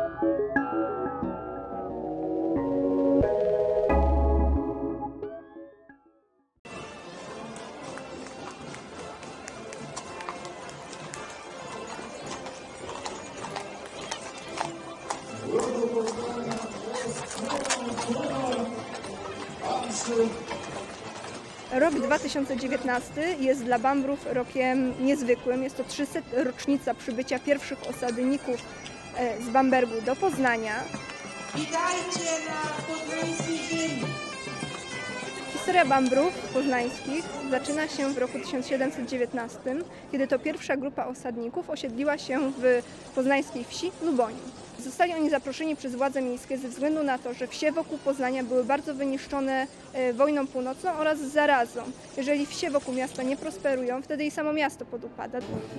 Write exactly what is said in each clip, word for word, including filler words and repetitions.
Rok dwa tysiące dziewiętnasty jest dla Bambrów rokiem niezwykłym. Jest to trzysta rocznica przybycia pierwszych osadników z Bambergu do Poznania. Witajcie na poznańskiej ziemi! Historia Bambrów poznańskich zaczyna się w roku tysiąc siedemset dziewiętnastym, kiedy to pierwsza grupa osadników osiedliła się w poznańskiej wsi Luboni. Zostali oni zaproszeni przez władze miejskie ze względu na to, że wsie wokół Poznania były bardzo wyniszczone wojną północną oraz zarazą. Jeżeli wsie wokół miasta nie prosperują, wtedy i samo miasto podupada.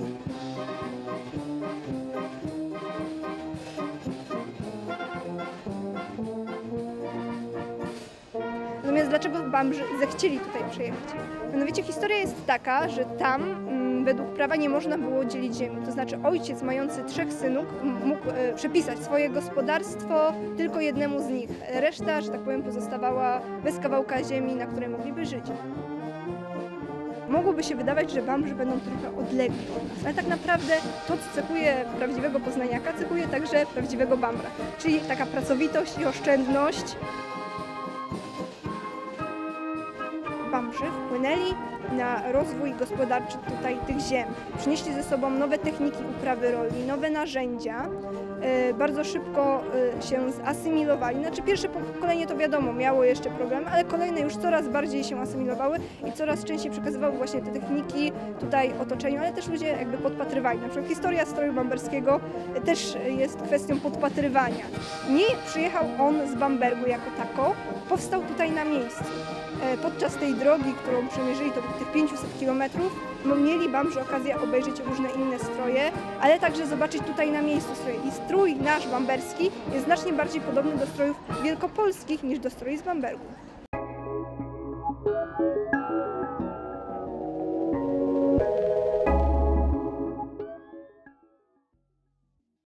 Natomiast dlaczego Bambrzy zechcieli tutaj przyjechać? Mianowicie historia jest taka, że tam m, według prawa nie można było dzielić ziemi. To znaczy ojciec mający trzech synów mógł e, przepisać swoje gospodarstwo tylko jednemu z nich. Reszta, że tak powiem, pozostawała bez kawałka ziemi, na której mogliby żyć. Mogłoby się wydawać, że Bambrzy będą trochę odlegli od nas, ale tak naprawdę to, co cechuje prawdziwego poznaniaka, cechuje także prawdziwego Bambra, czyli taka pracowitość i oszczędność. Bambrzy wpłynęli na rozwój gospodarczy tutaj tych ziem. Przynieśli ze sobą nowe techniki uprawy roli, nowe narzędzia. Bardzo szybko się zasymilowali. Znaczy pierwsze pokolenie to wiadomo, miało jeszcze problem, ale kolejne już coraz bardziej się asymilowały i coraz częściej przekazywały właśnie te techniki tutaj otoczeniu, ale też ludzie jakby podpatrywali. Na przykład historia stroju bamberskiego też jest kwestią podpatrywania. Nie przyjechał on z Bambergu jako tako, powstał tutaj na miejscu. Podczas tej drogi, którą przemierzyli, to tych pięćset kilometrów, mieli Bambrzy okazję obejrzeć różne inne stroje, ale także zobaczyć tutaj na miejscu stroje. I strój nasz bamberski jest znacznie bardziej podobny do strojów wielkopolskich niż do stroi z Bambergu.